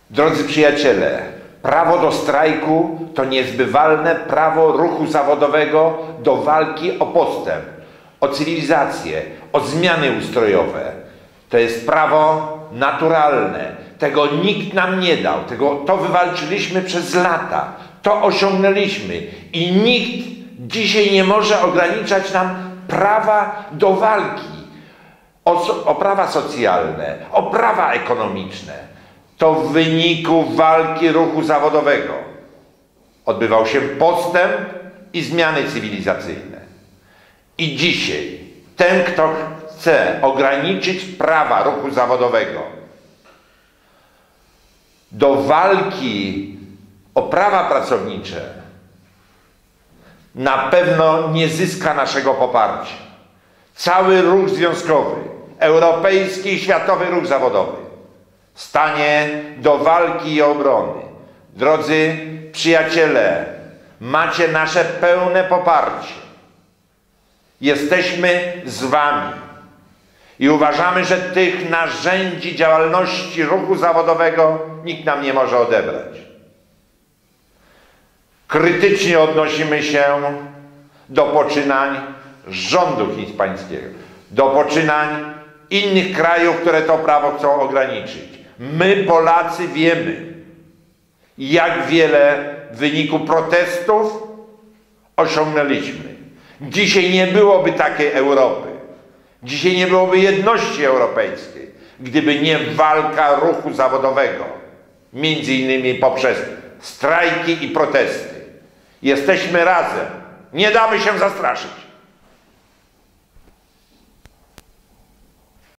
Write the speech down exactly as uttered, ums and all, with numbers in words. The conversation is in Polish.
Drodzy przyjaciele, prawo do strajku to niezbywalne prawo ruchu zawodowego do walki o postęp, o cywilizację, o zmiany ustrojowe. To jest prawo naturalne. Tego nikt nam nie dał. Tego, to wywalczyliśmy przez lata. To osiągnęliśmy. I nikt dzisiaj nie może ograniczać nam prawa do walki o, o prawa socjalne, o prawa ekonomiczne. To w wyniku walki ruchu zawodowego odbywał się postęp i zmiany cywilizacyjne. I dzisiaj ten, kto chce ograniczyć prawa ruchu zawodowego do walki o prawa pracownicze, na pewno nie zyska naszego poparcia. Cały ruch związkowy, europejski i światowy ruch zawodowy stanie do walki i obrony. Drodzy przyjaciele, macie nasze pełne poparcie. Jesteśmy z wami i uważamy, że tych narzędzi działalności ruchu zawodowego nikt nam nie może odebrać. Krytycznie odnosimy się do poczynań rządu hiszpańskiego, do poczynań innych krajów, które to prawo chcą ograniczyć. My, Polacy, wiemy, jak wiele w wyniku protestów osiągnęliśmy. Dzisiaj nie byłoby takiej Europy. Dzisiaj nie byłoby jedności europejskiej, gdyby nie walka ruchu zawodowego, między innymi poprzez strajki i protesty. Jesteśmy razem. Nie damy się zastraszyć.